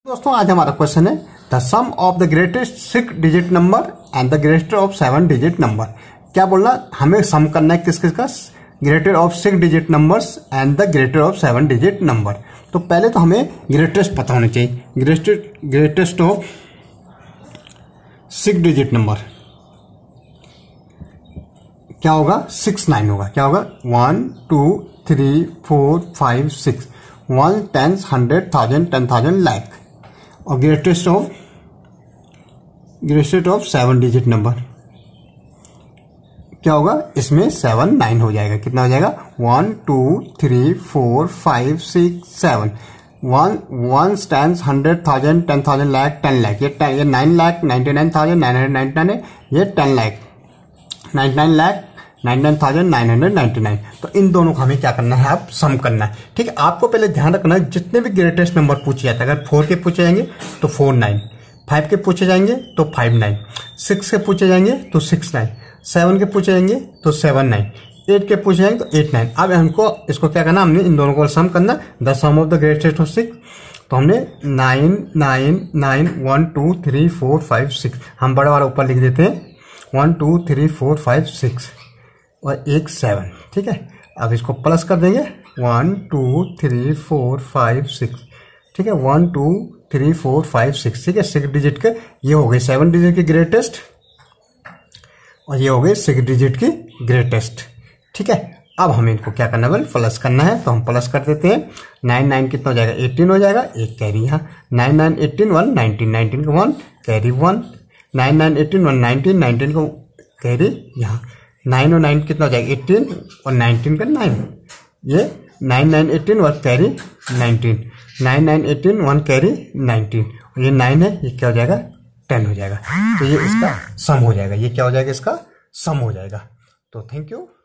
दोस्तों आज हमारा क्वेश्चन है the sum of the greatest 6 digit number and the greater of 7 digit number. क्या बोलना, हमें सम करना है किस किस का, greater of 6 digit numbers and the greater of 7 digit number. तो पहले तो हमें ग्रेटेस्ट पता होना चाहिए। ग्रेटेस्ट ऑफ 6 डिजिट नंबर क्या होगा, 6 9 होगा। क्या होगा, 1 2 3 4 5 6 1 10 100 1000 10,000 लाख। और ग्रेटेस्ट ऑफ 7 डिजिट नंबर क्या होगा, इसमें 7 9 हो जाएगा। कितना हो जाएगा, 1 2 3 4 5 6 7 1 10 100 1000 10,000 लाख 10 लाख। ये 9 लाख 99,999 है, ये 10 लाख 99 लाख 99,999। तो इन दोनों को हमें क्या करना है, आप सम करना है। ठीक है, आपको पहले ध्यान रखना है जितने भी ग्रेटेस्ट नंबर पूछे जाते हैं, अगर 4 के पूछे जाएंगे तो 4 9, 5 के पूछे जाएंगे तो 5 9, 6 के पूछे जाएंगे तो 6 9, 7 के पूछे जाएंगे तो 7 9, 8 के पूछे जाएंगे तो 8 9। अब हमको इसको क्या करना, हमने इन दोनों को सम करना, the sum of the greatest of 6। तो हमने 9 9 9 1 2 3 4 5 6 हम बड़ा वाला ऊपर लिख देते हैं, 1 2 3 4 5 6 और एक 7। ठीक है, अब इसको प्लस कर देंगे, 1 2 3 4 5 6। ठीक है, 1 2 3 4 5 6। ठीक है, 6 डिजिट के ये हो गए 7 डिजिट की ग्रेटेस्ट और ये हो गए 6 डिजिट की ग्रेटेस्ट। ठीक है, अब हमें इनको क्या करना है, प्लस करना है। तो हम प्लस कर देते हैं, 9 9 कितना हो जाएगा, 18 हो जाएगा, एक कैरी यहाँ, 9 9 18 1 19 19 का 1 कैरी 1, 9 9 18 1 19 19 को कैरी यहाँ, 9 और 9 कितना हो जाएगा, 18 और 19 का 9, ये 9 9 18 1 कैरी 19, 9 9 18 1 कैरी 19, और ये 9 है, ये क्या हो जाएगा, 10 हो जाएगा। तो ये इसका सम हो जाएगा, ये क्या हो जाएगा, इसका सम हो जाएगा। तो थैंक यू।